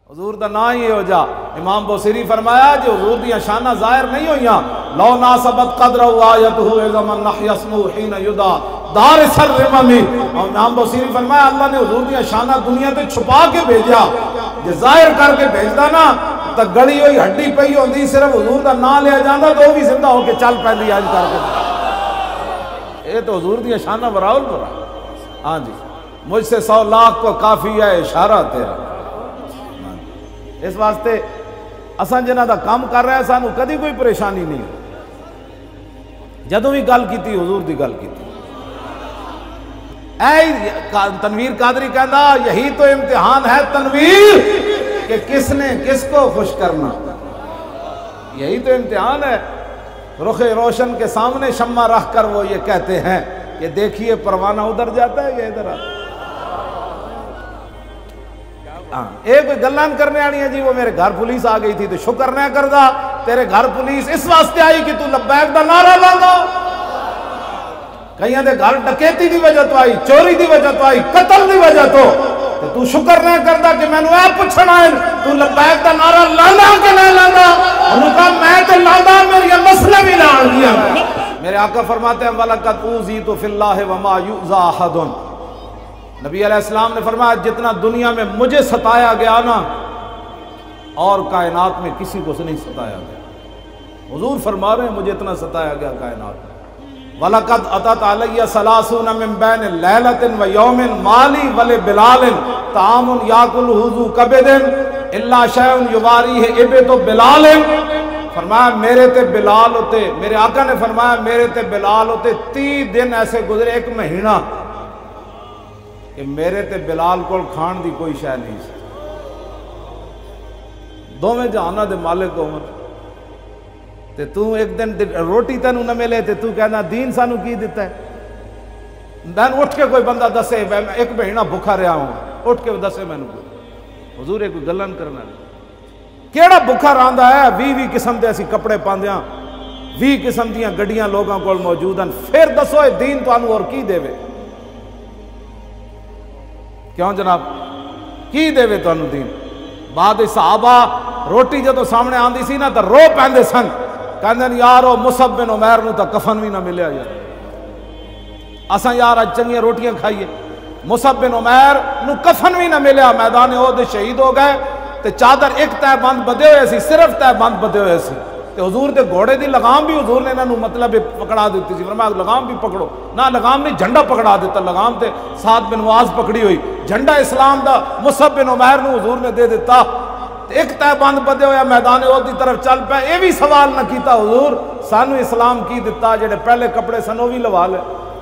حضور دا نا ہی ہو جا۔ امام بوصیری فرمایا جو حضور دیاں شانہ ظاہر نہیں ہوئیاں، لو ناسبت قدر آیتہ اذا نحی اسمہ حین یدا دار سر رممی۔ امام بوصیری فرمایا اللہ نے حضور دیاں شانہ دنیا تے چھپا کے بھیجا، جو ظاہر کر کے بھیجدا نا تا گڑی ہوئی ہڈی پئی ہوندی، صرف حضور دا نا لیا جاندا تو وہ بھی زندہ ہو کے چل پیندی آج کر کے۔ یہ تو حضور دیاں شانہ براول برا۔ ہاں جی، مجھ سے 100 لاکھ کو کافی ہے اشارہ تیرا۔ اس واسطے اساں جنہاں دا کام کر رہے ہیں سانو کدی کوئی پریشانی نہیں ہے۔ جدوں بھی گل کیتی حضور دی گل کیتی۔ اے تنویر قادری کہندا یہی تو امتحان ہے تنویر کہ کس نے کس کو خوش کرنا، یہی تو امتحان ہے۔ رخ روشن کے سامنے شمع رکھ کر وہ یہ کہتے ہیں کہ دیکھیے پروانہ ادھر جاتا ہے یا ادھر آتا ہے۔ ایک کوئی گلان کرنے آنی ہے جی وہ میرے گھر پولیس آ گئی تھی تو شکر نہ کردہ، تیرے گھر پولیس اس واسطے آئی کہ تو لبیک دا نعرہ لانا، کہیں دے گھر ڈکیتی دی وجہ تو آئی، چوری دی وجہ تو آئی، قتل دی وجہ تو شکر نہ کردہ کہ میں نے اے پوچھنا ہے تو لبیک دا نعرہ لانا کہ نہیں لانا؟ انہوں کہا میں تو لانا، میری مسئلہ بھی لان دیا۔ میرے آقا فرماتے ہیں وَلَقَدْ أُوذِيتُ فِي اللَّهِ وَمَا يُؤْذَى أَحَدٌ۔ نبی علیہ السلام نے فرمایا جتنا دنیا میں مجھے ستایا گیا نا اور کائنات میں کسی کو نہیں ستایا گیا۔ حضور فرما رہے ہیں مجھے اتنا ستایا گیا کائنات میں۔ وَلَقَدْ أَتَتْ عَلَيَّ ثَلَاثُونَ مِن بَيْنِ لَيْلَةٍ وَيَوْمٍ مَالِي وَلِبِلَالٍ طَعَامٌ يَأْكُلُهُ ذُو كَبِدٍ إِلَّا شَيْءٌ يُوَارِيهِ إِبْطُ بِلَالٍ۔ فرمایا میرے تے بلال ہوتے، میرے آقا نے فرمایا میرے تے بلال ہوتے 30 دن ایسے گزرے، ایک مہینہ کہ میرے تے بلال کو کھان دی کوئی شے نہیں سی۔ دو میں جہانہ دے مالک ہو تے تو ایک دن روٹی تینوں نہ ملے تے تو کہنا دین سانو کی دیتا ہے؟ دین اٹھ کے کوئی بندہ دسے ایک مہینہ بھوکا رہا ہوں، اٹھ کے دسے میں نے کوئی حضور ایک گلن کرنا ہے کیڑا بھوکا رہندا ہے؟ 20 قسم دے اسی کپڑے پاندیاں، 20 قسم دیاں گڈیاں لوگاں کول موجود ہیں، پھر دسو اے دین تانوں اور کی دے وے؟ کیوں جناب کی دے وے تانوں دین؟ بعد صحابہ روٹی جدوں سامنے آندی سی نا تو رو پیندے سن، کہندے یارو مصعب بن عمیر نو تا کفن بھی نہ ملیا یار، اساں یار اج چنگیاں روٹیاں کھائیے، مصعب بن عمیر نو کفن بھی نہ ملیا، میدان احد شہید ہو گئے تے چادر ایک تہ بند بدے ہوئے سی، صرف تہ بند بدے ہوئے سی تے حضور دے گھوڑے دی لگام بھی حضور نے انہاں نو مطلب پکڑا دیتی سی، فرمایا لگام بھی پکڑو، نہ لگام نہیں جھنڈا پکڑا دیتا، لگام تے سعد بن معاذ پکڑی ہوئی، جھنڈا اسلام دا مصعب بن عمیر نو حضور نے دے دیتا، ایک تہ بند بدے ہویا میدان احد دی طرف چل پے، اے بھی سوال نہ کیتا حضور سانو اسلام کی دیتا، جڑے پہلے کپڑے سن وہ بھی لوا لے۔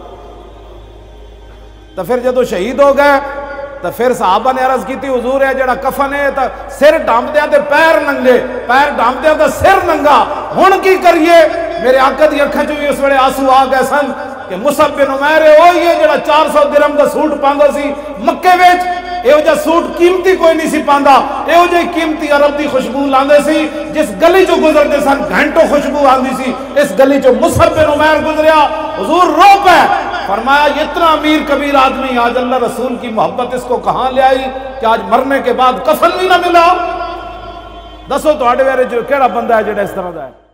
تو پھر جدو شہید ہو گئے تو پھر صحابہ نے عرض کی تھی حضور ہے جڑا کفن ہے تو سر ڈھانپ دیا تے پیر ننگے، پیر ڈھانپ دیا تے سر ننگا، ہن کی کریے؟ میرے آقا دی اکھاں چوں اس ویلے آنسو آ گئے سن کہ مصعب بن عمیر وہی ہے جڑا 400 درہم دا سوٹ پاندا سی مکے وچ، ایو جا سوٹ قیمتی کوئی نہیں سی پاندا، ایو جی قیمتی عرب دی خوشبو لاندے سی، جس گلی چوں گزرتے سن گھنٹوں خوشبو آندی سی، اس گلی چوں مصعب بن عمیر گزریا، حضور رو پے، فرمایا اتنا امیر کبیر آدمی آج اللہ رسول کی محبت اس کو کہاں لے آئی کہ آج مرنے کے بعد کفن بھی نہ ملا؟ دسو تو آڈے ویرے جو کیڑا بندہ ہے جڑا اس طرح دا ہے؟